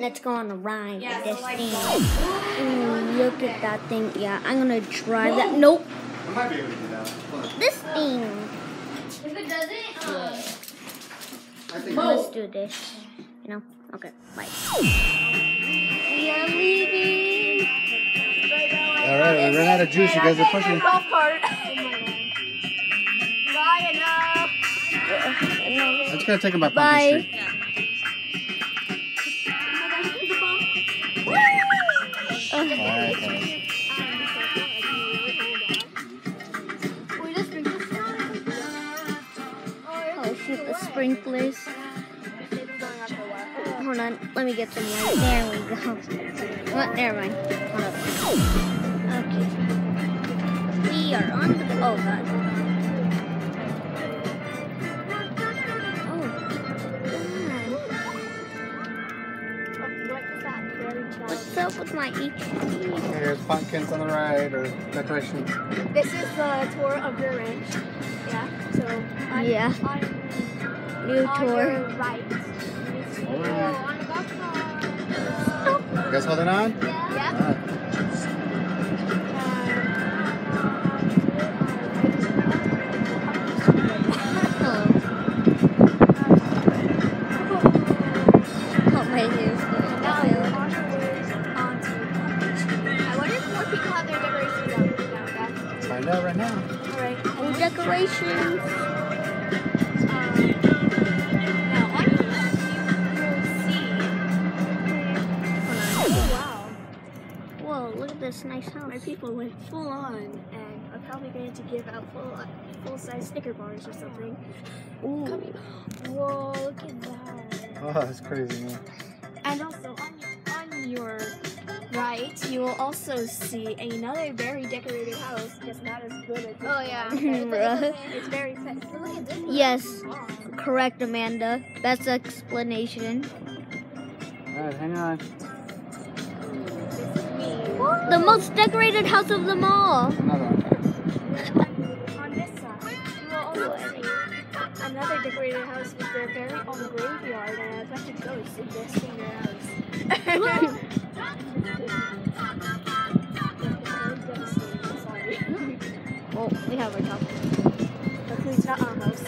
Let's go on a ride Yeah, with this so like thing. Ooh, look at that thing. Yeah, I'm gonna drive that. Nope. I might be able to do that. This thing. If it doesn't, I think Let's do this. You know? Okay, bye. We are leaving. Alright, we ran out of juice. You guys are pushing. golf cart. Bye, enough. I'm just gonna take him by Pumpkin Bye. Street. Alright. Oh shoot, the sprinklers. Hold on, let me get some light. There we go. Oh, never mind. Hold up. Okay. We are on the. Oh god. What's up with my HP? There's pumpkins on the right or decorations. This is the tour of your ranch. Yeah. So Yeah. New on tour. your right. On the golf cart. You guys holding on? Yeah. Alright. Hello. Oh, my hair's going Now down. you're on your way onto Pumpkin Street. I wonder if more people have their decorations out now, Beth. Let's find out right now. Alright. New decorations. Now on your left, you'll see. Oh wow. Whoa, look at this nice house. My people went full on and are probably going to give out full-size Snicker bars or something. Ooh. Whoa, look at that. Oh, that's crazy, man. And also on your right, you will also see another very decorated house, just not as good as this one. Bruh. It's very fancy. Look at this one. Yes, correct, Amanda. That's explanation. Alright, hang on. This is me. The most decorated house of them all. Another one. On this side, you will also see another decorated house with their very own graveyard and a bunch of ghosts investing in their house. Sorry. Well, we have our top. Luckily it's not our house.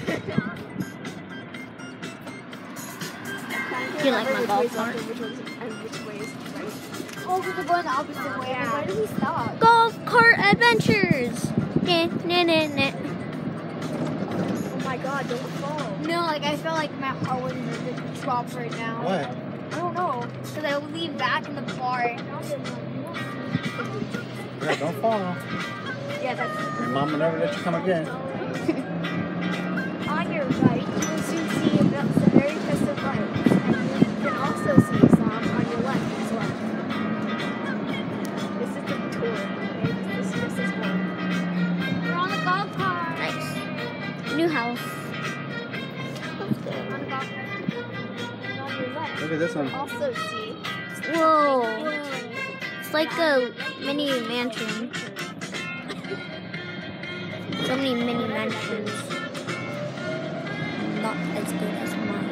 Do you like my golf cart? Which way is right? Oh, we're going the opposite way. Yeah. Why did we stop? Golf cart adventures. Nah, nah, nah, nah. Oh my god, don't fall. No, like I feel like my heart was going to drop right now. What? I don't know. Because I will lean back in the car. Yeah, don't fall. Yeah, that's Your mama never let you come again. on your right. You will soon see some very festive lights, and you can also see some on your left as well. This is the tour. Okay, this is one. We're on the golf cart. Nice. New house. On the golf cart. And on your left, Look at this one. you also see. Whoa. It's like a mini mansion. So many mini mansions. Not as good as mine.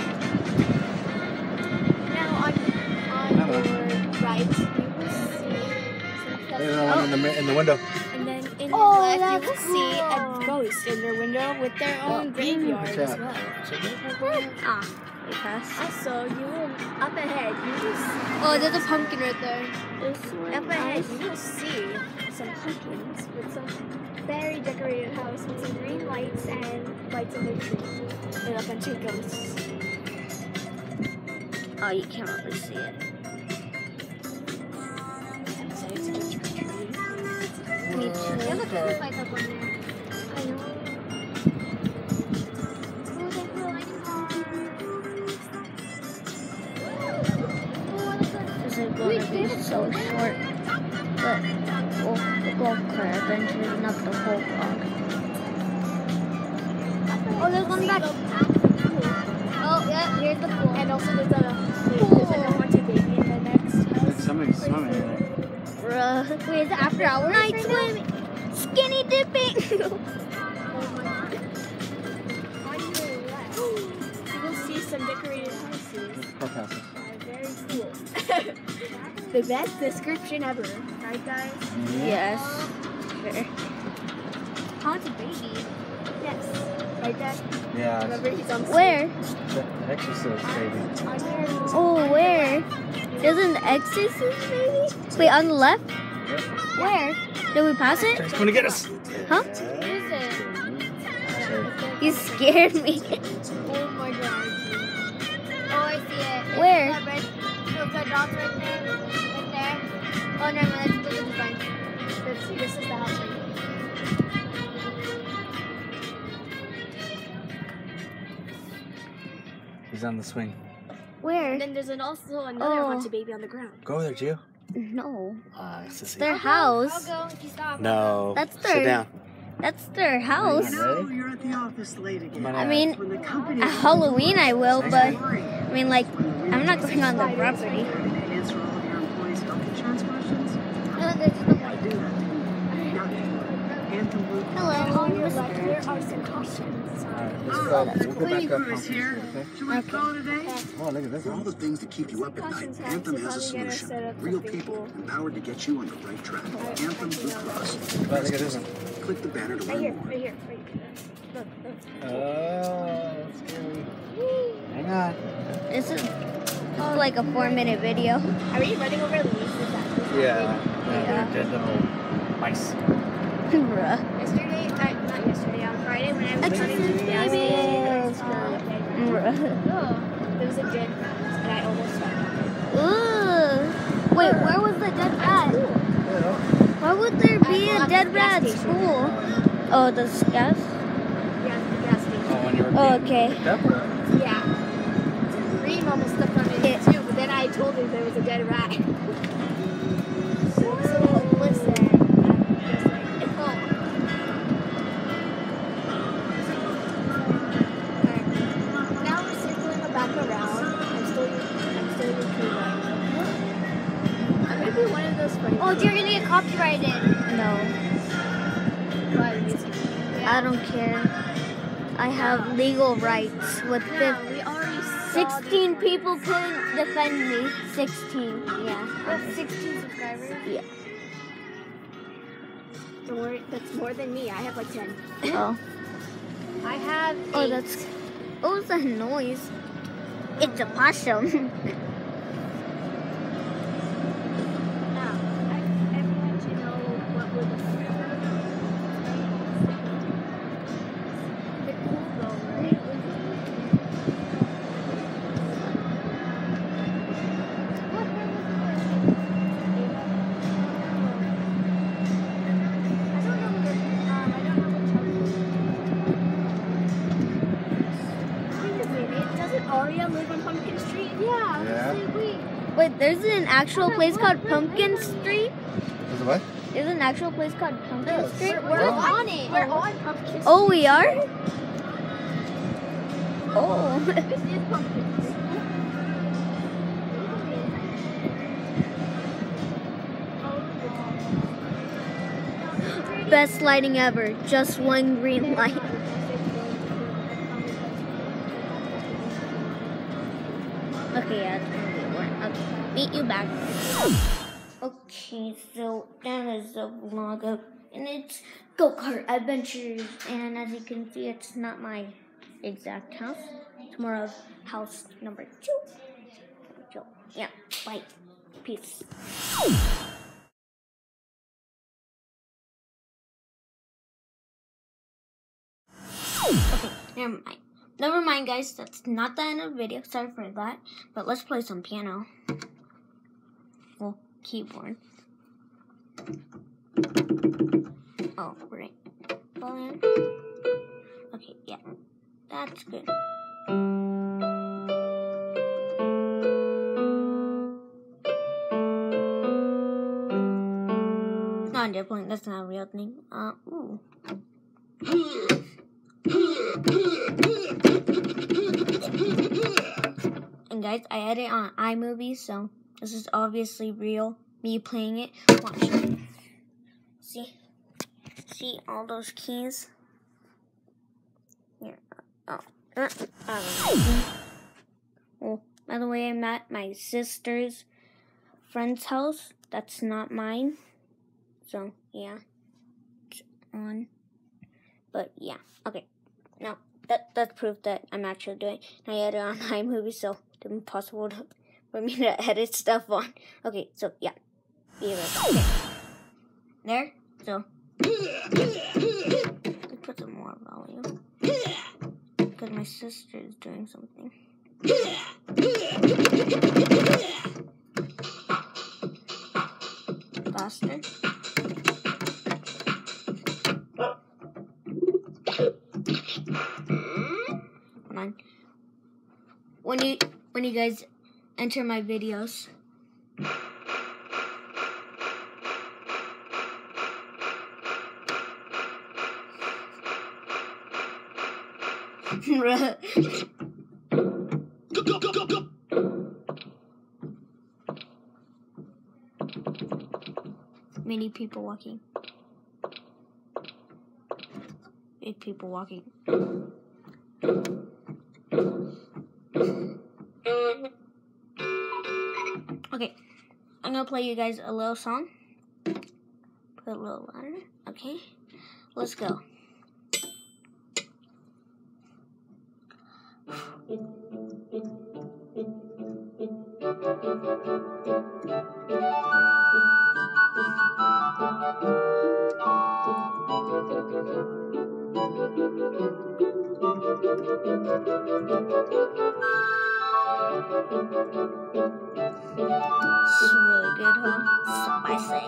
Now on your right, you will see some There's another one in the window. and then in Oh, your left, that's you will see a cool. ghost in their window with their own graveyard Watch as out. well. Ah, we passed. Also, you will up ahead. You will see. Oh, there's a pumpkin right there. This one. Up ahead, you will see some pumpkins with some very decorated house with some green lights and lights in the tree and a bunch of ghosts. Oh, you can't really see it. I'm excited to go trick or treating. Me too. There's a Christmas lights up on there. I know. Oh, there's a lighting car. This is going to be so short. But, well, the golf cart adventure is not the whole vlog. Oh, there's one back. Oh, yeah, here's the pool. And also there's a haunted baby in the next house. There's somebody swimming in it. Bruh. Wait, is it after hours? Night right swimming. Skinny dipping. On your left, you will see some decorated houses. Courthouses. Very cool. The best description ever, right, guys? Yes. Sure. Haunted baby. Yes. Right, Dad? Yeah. Remember, he's on Where? The Exorcist, baby. On here. Oh, where? There's an exorcist, maybe? Wait, on the left? Yep. Where? Did we pass it? It's gonna get us. Huh? Who's it? You scared me. Oh my god. Oh, I see it. Where? It's that red, those red dots right there. Right there. Oh, never mind. Let's look at the front. This is the house right here. He's on the swing. Where? And then there's also another Oh. haunted baby on the ground. Go there, Gio. No. Sissy. Their house. I'll go if you stop. No. That's Sit their- down. That's their house. Ready? You're at the office late again. Come on I out. mean, When the company at Halloween I will, but worry. I mean, like, I'm not going on the property. Answer all of your employees' health insurance questions. No, there's no I do that. Now, Anthem Blue Hello, On your left, Mr. there are some cautions. Alright, let's go. We'll go Cleaning back up. crew is here. Okay. Should we call it a day? Oh, look at this For all one. the things that keep you up at night, Cautions have Anthem to has a probably get us solution. set up Real something people, cool. empowered to get you on the right track. Anthem Blue Cross. Right, look at this one. Click the banner to Right learn here, more. right here, right here. Look, look. Oh, that's scary. Hang on. This is like a 4-minute video. Are we running over the leaves? Is that Yeah. Yeah. They're dead little mice. Bruh. Yesterday, not yesterday, on Friday when I was running Exorcist to the gas station, babies. Bruh. there was a dead rat, and I almost fell. Ooh. Wait, where was the dead rat? Why would there be a dead rat at school? Oh, the gas? Yeah, the gas station. Oh, when you were Oh, being okay. picked up? Yeah. Reem almost stepped on it too, but then I told her there was a dead rat. So listen, I'm just like, now we're circling back around. I'm still your crew right. I'm gonna be one of those funny. Oh, you're gonna get copyrighted. No, But I don't care. I have legal rights with yeah, we already saw 16 this people couldn't defend me. 16, one. We yeah. have 16 subscribers. Yeah. Don't worry, that's more than me. I have like 10. Oh. I have 8. Oh, that's. What was that noise? It's a possum. Now, everyone should know what we're looking at. The cool though, right? Doesn't Aria live on Pumpkin Street? Yeah. Yeah. Wait, there's an actual place called Pumpkin Street? Is it what? There's an actual place called Pumpkin Yes. Street? We're on it. We're on Pumpkin Street. Oh, we are? Oh. This is Pumpkin Street. Best lighting ever. Just one green light. Okay, yeah, it's gonna be one. Okay, meet you back. Okay, so that is a vlog of, and it's Go-Kart Adventures. And as you can see, it's not my exact house. It's more of house number 2. So, yeah, bye. Peace. Okay, never mind, guys. That's not the end of the video. Sorry for that. But let's play some piano. Well, keyboard. Oh, right. Volume. Okay, yeah. That's good. No, I'm just playing. That's not a real thing. Ooh. And guys, I edit on iMovie, so this is obviously real. Me playing it. Watch. See all those keys? Here. Oh. Oh. By the way, I'm at my sister's friend's house. That's not mine. So, yeah. It's on. But, yeah. Okay. Now, that's proof that I'm actually doing. I edit on iMovie, so it's impossible for me to edit stuff on. Okay, so, yeah. Be right back. Okay. There. So, let's put some more volume. Because my sister is doing something. Faster. Come on. When you guys enter my videos. Many people walking. Big people walking. Okay, I'm gonna play you guys a little song. Put a little louder. Okay, let's go. It's really good, huh? Spicy.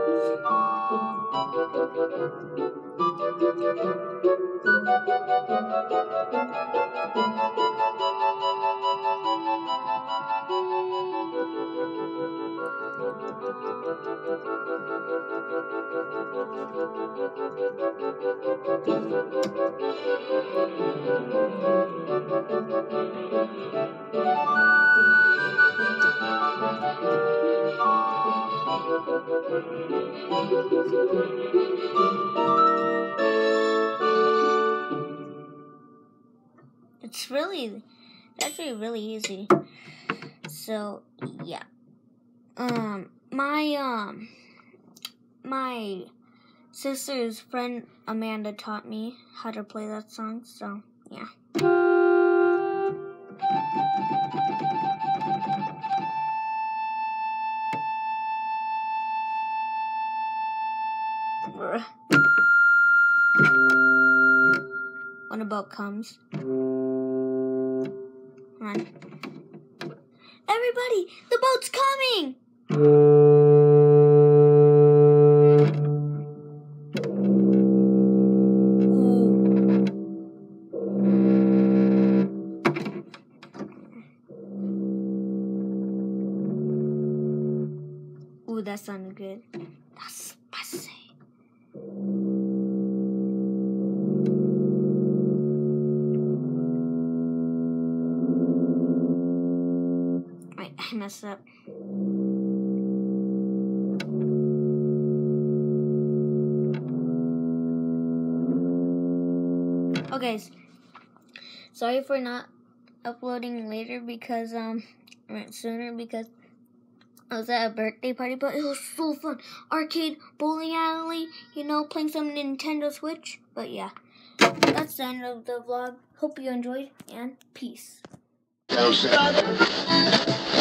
It's actually really easy. So yeah. My sister's friend Amanda taught me how to play that song, so yeah. When a boat comes. Come on. Everybody, the boat's coming! Ooh, that sounded good. That's spicy. Wait, I messed up. Okay, sorry for not uploading later because sooner because I was at a birthday party, but it was so fun. Arcade, bowling alley, playing some Nintendo Switch. But yeah, that's the end of the vlog. Hope you enjoyed, and peace.